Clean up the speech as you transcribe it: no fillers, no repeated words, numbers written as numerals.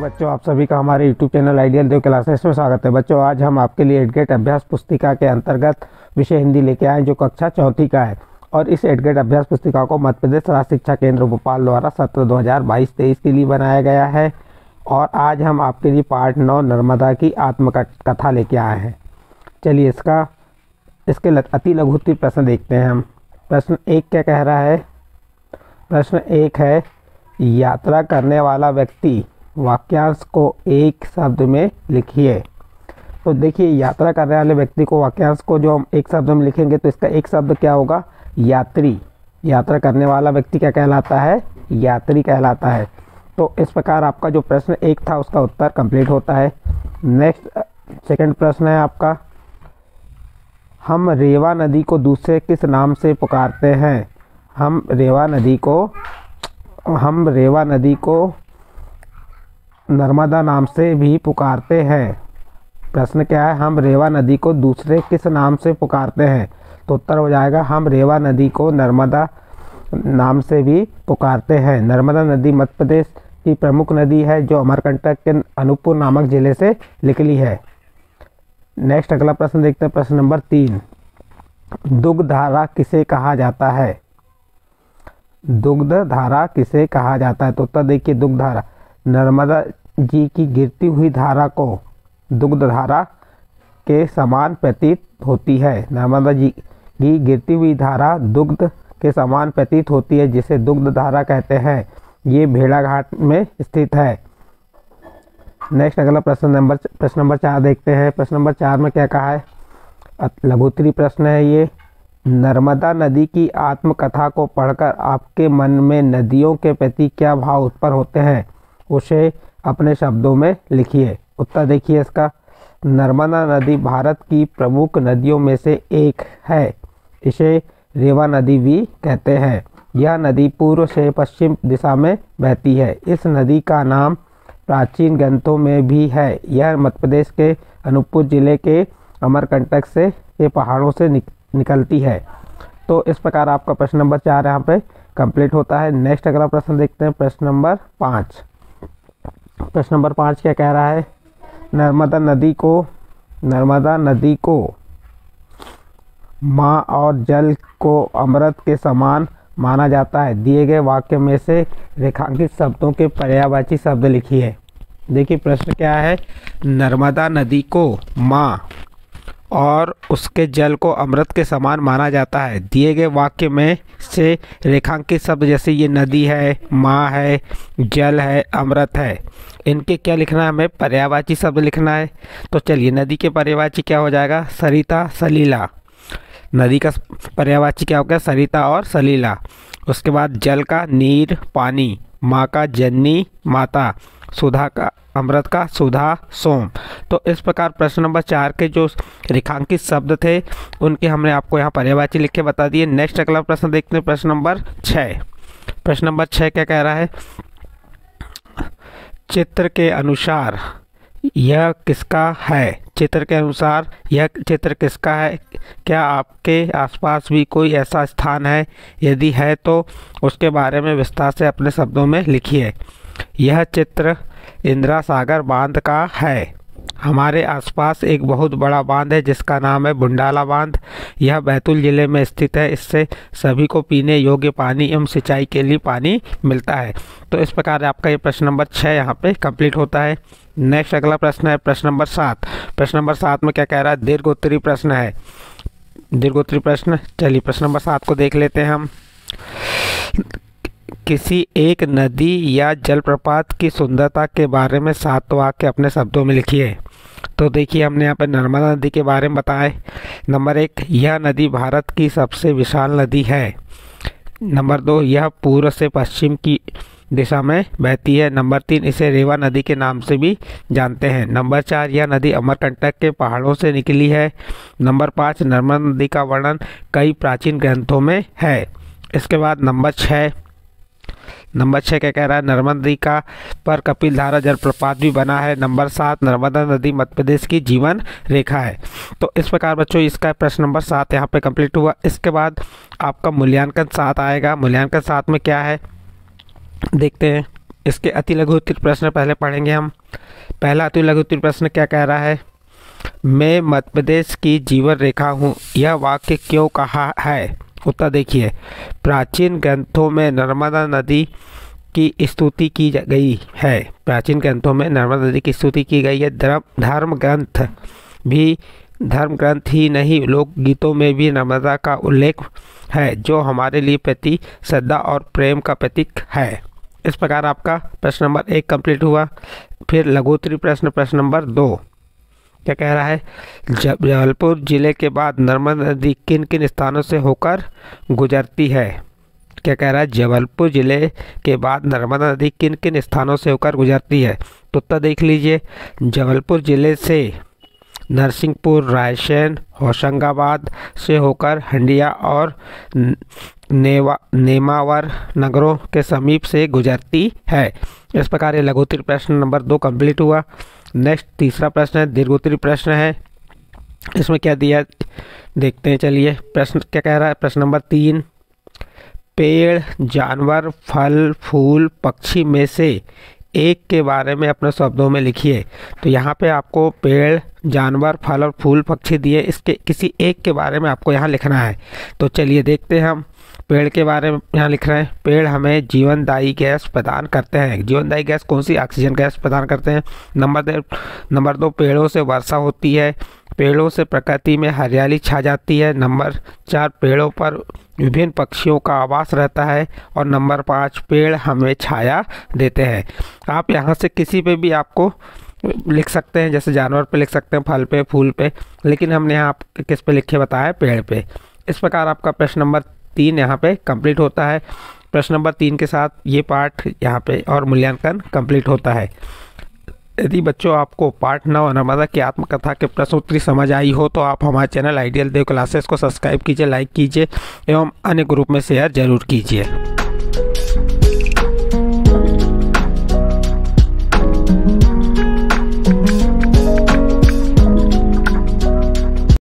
बच्चों, आप सभी का हमारे YouTube channel ideal Dev classes में स्वागत है। बच्चों, आज हम आपके लिए एडगेट अभ्यास पुस्तिका के अंतर्गत विषय हिंदी लेके आए जो कक्षा चौथी का है। और इस एडगेट अभ्यास पुस्तिका को मध्य प्रदेश राज्य शिक्षा केंद्र भोपाल द्वारा सत्र 2022-23 के लिए बनाया गया है। और आज हम आपके लिए पार्ट 9 नर्मदा की आत्मकथा लेके आए हैं। चलिए इसके अति लघुत्तम प्रश्न देखते हैं हम। प्रश्न 1 क्या कह रहा है? प्रश्न 1 है, यात्रा करने वाला व्यक्ति वाक्यांश को एक शब्द में लिखिए। तो देखिए, यात्रा करने वाले व्यक्ति को वाक्यांश को जो हम एक शब्द में लिखेंगे तो इसका एक शब्द क्या होगा? यात्री। यात्रा करने वाला व्यक्ति क्या कहलाता है? यात्री कहलाता है। तो इस प्रकार आपका जो प्रश्न 1 था उसका उत्तर कंप्लीट होता है। नेक्स्ट सेकंड प्रश्न है आपका, हम रेवा नदी को दूसरे किस नाम से पुकारते हैं? हम रेवा नदी को नर्मदा नाम से भी पुकारते हैं। प्रश्न क्या है? हम रेवा नदी को दूसरे किस नाम से पुकारते हैं? तो उत्तर हो जाएगा, हम रेवा नदी को नर्मदा नाम से भी पुकारते हैं। नर्मदा नदी मध्य प्रदेश की प्रमुख नदी है जो अमरकंटक के अनूपपुर नामक जिले से निकली है। नेक्स्ट अगला प्रश्न देखते हैं। प्रश्न नंबर 3, दुग्ध धारा किसे कहा जाता है? दुग्ध धारा किसे कहा जाता है? तो उत्तर देखिए, दुग्ध धारा नर्मदा जी की गिरती हुई धारा को दुग्ध धारा के समान प्रतीत होती है। नर्मदा जी की गिरती हुई धारा दुग्ध के समान प्रतीत होती है, जिसे दुग्ध धारा कहते हैं। ये भेड़ाघाट में स्थित है। नेक्स्ट अगला प्रश्न नंबर 4 देखते हैं। प्रश्न नंबर 4 में क्या कहा है? लघुत्तरी प्रश्न है ये। नर्मदा नदी की आत्मकथा को पढ़कर आपके मन में नदियों के प्रति क्या भाव उत्पन्न होते हैं, उसे अपने शब्दों में लिखिए। उत्तर देखिए इसका, नर्मदा नदी भारत की प्रमुख नदियों में से एक है। इसे रेवा नदी भी कहते हैं। यह नदी पूर्व से पश्चिम दिशा में बहती है। इस नदी का नाम प्राचीन ग्रंथों में भी है। यह मध्य प्रदेश के अनूपपुर जिले के अमरकंटक के पहाड़ों से निकलती है। तो इस प्रकार आपका प्रश्न नंबर 4 यहाँ पे कंप्लीट होता है। नेक्स्ट अगला प्रश्न देखते हैं। प्रश्न नंबर 5। प्रश्न नंबर 5 क्या कह रहा है? नर्मदा नदी को माँ और जल को अमृत के समान माना जाता है। दिए गए वाक्य में से रेखांकित शब्दों के पर्यायवाची शब्द लिखिए। देखिए प्रश्न क्या है? नर्मदा नदी को माँ और उसके जल को अमृत के समान माना जाता है। दिए गए वाक्य में से रेखांकित शब्द जैसे ये नदी है, माँ है, जल है, अमृत है, इनके क्या लिखना है? हमें पर्यायवाची शब्द लिखना है। तो चलिए, नदी के पर्यायवाची क्या हो जाएगा? सरिता, सलीला। नदी का पर्यायवाची क्या हो गया? सरिता और सलीला। उसके बाद जल का नीर, पानी, माँ का जननी, माता, सुधा का अमृत का सुधा, सोम। तो इस प्रकार प्रश्न नंबर 4 के जो रेखांकित शब्द थे उनके हमने आपको यहाँ पर्यायवाची लिख के बता दिए। नेक्स्ट अगला प्रश्न देखते हैं। प्रश्न नंबर 6। प्रश्न नंबर 6 क्या कह रहा है? चित्र के अनुसार यह किसका है? चित्र के अनुसार यह चित्र किसका है? क्या आपके आसपास भी कोई ऐसा स्थान है? यदि है तो उसके बारे में विस्तार से अपने शब्दों में लिखिए। यह चित्र इंदिरा सागर बांध का है। हमारे आसपास एक बहुत बड़ा बांध है जिसका नाम है बुंडाला बांध। यह बैतूल जिले में स्थित है। इससे सभी को पीने योग्य पानी एवं सिंचाई के लिए पानी मिलता है। तो इस प्रकार आपका ये प्रश्न नंबर 6 यहाँ पे कंप्लीट होता है। नेक्स्ट अगला प्रश्न है प्रश्न नंबर 7। प्रश्न नंबर 7 में क्या कह रहा है? दीर्घोत्तरी प्रश्न है। दीर्घोत्तरी प्रश्न, चलिए प्रश्न नंबर 7 को देख लेते हैं हम। किसी एक नदी या जलप्रपात की सुंदरता के बारे में 7 वाक्य अपने शब्दों में लिखिए। तो देखिए, हमने यहाँ पर नर्मदा नदी के बारे में बताए। नंबर 1, यह नदी भारत की सबसे विशाल नदी है। नंबर 2, यह पूर्व से पश्चिम की दिशा में बहती है। नंबर 3, इसे रेवा नदी के नाम से भी जानते हैं। नंबर 4, यह नदी अमरकंटक के पहाड़ों से निकली है। नंबर 5, नर्मदा नदी का वर्णन कई प्राचीन ग्रंथों में है। इसके बाद नंबर 6 क्या कह रहा है? नर्मदा नदी का पर कपिल धारा जलप्रपात भी बना है। नंबर 7, नर्मदा नदी मध्य प्रदेश की जीवन रेखा है। तो इस प्रकार बच्चों इसका प्रश्न नंबर 7 यहाँ पे कंप्लीट हुआ। इसके बाद आपका मूल्यांकन 7 आएगा। मूल्यांकन 7 में क्या है देखते हैं। इसके अति लघु उत्तरीय प्रश्न पहले पढ़ेंगे हम। पहला अति लघु उत्तरीय प्रश्न क्या कह रहा है? मैं मध्य प्रदेश की जीवन रेखा हूँ, यह वाक्य क्यों कहा है? उत्तर देखिए, प्राचीन ग्रंथों में नर्मदा नदी की स्तुति की गई है। प्राचीन ग्रंथों में नर्मदा नदी की स्तुति की गई है। धर्म ग्रंथ ही नहीं, लोकगीतों में भी नर्मदा का उल्लेख है, जो हमारे लिए प्रति श्रद्धा और प्रेम का प्रतीक है। इस प्रकार आपका प्रश्न नंबर 1 कंप्लीट हुआ। फिर लघुत्तरीय प्रश्न, प्रश्न नंबर 2 क्या कह रहा है? जबलपुर जिले के बाद नर्मदा नदी किन किन स्थानों से होकर गुजरती है? क्या कह रहा है? जबलपुर जिले के बाद नर्मदा नदी किन किन स्थानों से होकर गुजरती है? तो उत्तर देख लीजिए, जबलपुर जिले से नरसिंहपुर, रायसेन, होशंगाबाद से होकर हंडिया और नेमावर नगरों के समीप से गुजरती है। इस प्रकार ये लघुत्तरीय प्रश्न नंबर 2 कंप्लीट हुआ। नेक्स्ट तीसरा प्रश्न है, दीर्घोत्तरीय प्रश्न है। इसमें क्या दिया देखते हैं, चलिए। प्रश्न क्या कह रहा है? प्रश्न नंबर 3, पेड़, जानवर, फल, फूल, पक्षी में से एक के बारे में अपने शब्दों में लिखिए। तो यहाँ पे आपको पेड़, जानवर, फल और फूल, पक्षी दिए, इसके किसी एक के बारे में आपको यहाँ लिखना है। तो चलिए देखते हैं हम। पेड़ के बारे में यहाँ लिख रहे हैं, पेड़ हमें जीवनदायी गैस प्रदान करते हैं। जीवनदायी गैस कौन सी? ऑक्सीजन गैस प्रदान करते हैं। नंबर 2, पेड़ों से वर्षा होती है। पेड़ों से प्रकृति में हरियाली छा जाती है। नंबर 4, पेड़ों पर विभिन्न पक्षियों का आवास रहता है। और नंबर 5, पेड़ हमें छाया देते हैं। आप यहाँ से किसी पे भी आपको लिख सकते हैं, जैसे जानवर पे लिख सकते हैं, फल पे, फूल पे, लेकिन हमने यहाँ किस पे लिखे बताया? पेड़ पे। इस प्रकार आपका प्रश्न नंबर 3 यहाँ पे कंप्लीट होता है। प्रश्न नंबर 3 के साथ ये पाठ यहाँ पे और मूल्यांकन कंप्लीट होता है। यदि बच्चों आपको पार्ट 9 नर्मदा की आत्मकथा के प्रश्न उत्तरी समझ आई हो तो आप हमारे चैनल आइडियल देव क्लासेस को सब्सक्राइब कीजिए, लाइक कीजिए एवं अन्य ग्रुप में शेयर जरूर कीजिए।